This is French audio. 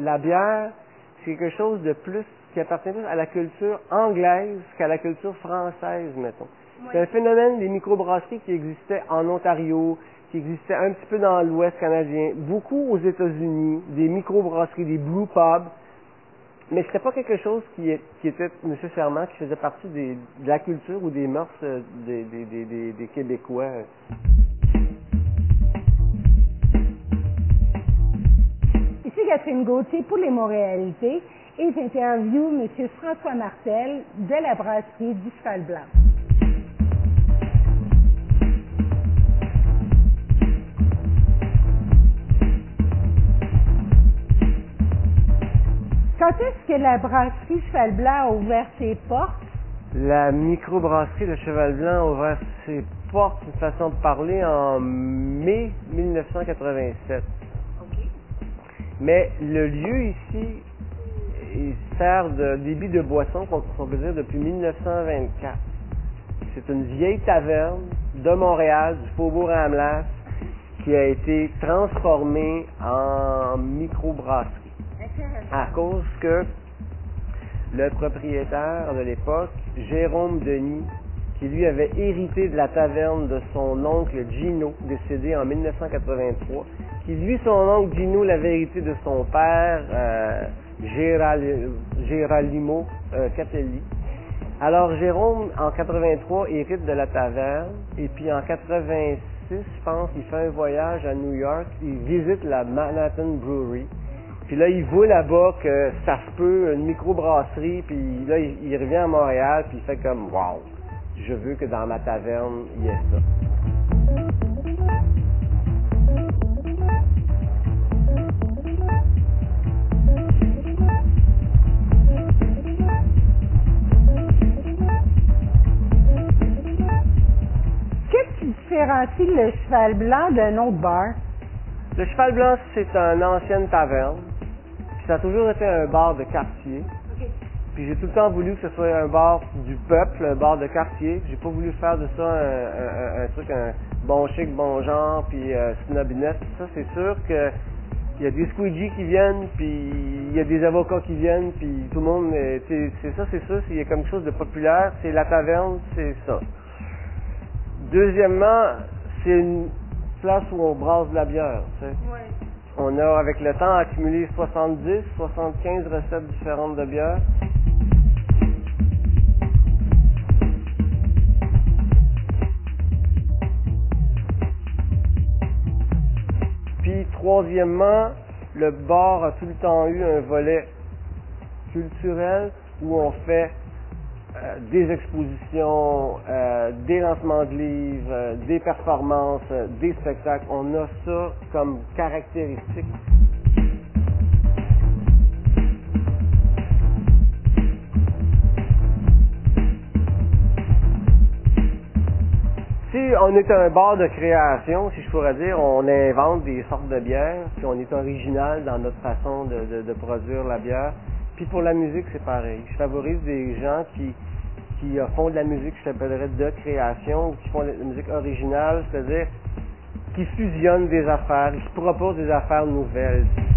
la bière, c'est quelque chose de plus qui appartient plus à la culture anglaise qu'à la culture française, mettons. Oui. C'est un phénomène des microbrasseries qui existait en Ontario, qui existait un petit peu dans l'Ouest canadien, beaucoup aux États-Unis, des microbrasseries, des brew pubs, mais c'était pas quelque chose qui était nécessairement, qui faisait partie de la culture ou des mœurs des Québécois. Ici Catherine Gauthier pour les Montréalités et j'interviewe M. François Martel de la brasserie du Cheval Blanc. Quand est-ce que la brasserie Cheval Blanc a ouvert ses portes? La microbrasserie de Cheval Blanc a ouvert ses portes, une façon de parler, en mai 1987. OK. Mais le lieu ici, il sert de débit de boisson, qu'on peut dire, depuis 1924. C'est une vieille taverne de Montréal, du Faubourg Amlas, qui a été transformée en microbrasserie. À cause que le propriétaire de l'époque, Jérôme Denis, qui lui avait hérité de la taverne de son oncle Gino, décédé en 1983, qui lui, son oncle Gino, l'avait hérité de son père, Géralimo Capelli. Alors Jérôme, en 83, hérite de la taverne, et puis en 86, je pense, il fait un voyage à New York, il visite la Manhattan Brewery. Puis là, il voit là-bas que ça se peut, une microbrasserie, puis là, il revient à Montréal, puis il fait comme « Wow, je veux que dans ma taverne, il y ait ça. » Qu'est-ce qui différencie le Cheval Blanc d'un autre bar? Le Cheval Blanc, c'est une ancienne taverne. Puis ça a toujours été un bar de quartier. OK. Puis j'ai tout le temps voulu que ce soit un bar du peuple, un bar de quartier. J'ai pas voulu faire de ça un truc, un bon chic, bon genre, puis snobinette. Ça, c'est sûr que il y a des squeegees qui viennent, puis il y a des avocats qui viennent, puis tout le monde, c'est ça, c'est sûr, s'il y a quelque chose de populaire, c'est la taverne, c'est ça. Deuxièmement, c'est une place où on brasse de la bière, tu sais. Oui. On a, avec le temps, accumulé 70, 75 recettes différentes de bière. Puis, troisièmement, le bar a tout le temps eu un volet culturel où on fait des expositions, des lancements de livres, des performances, des spectacles. On a ça comme caractéristique. Si on est un bar de création, si je pourrais dire, on invente des sortes de bières, puis on est original dans notre façon de produire la bière. Puis pour la musique, c'est pareil. Je favorise des gens qui font de la musique, je t'appellerais de création, ou qui font de la musique originale, c'est-à-dire qui fusionnent des affaires, qui proposent des affaires nouvelles.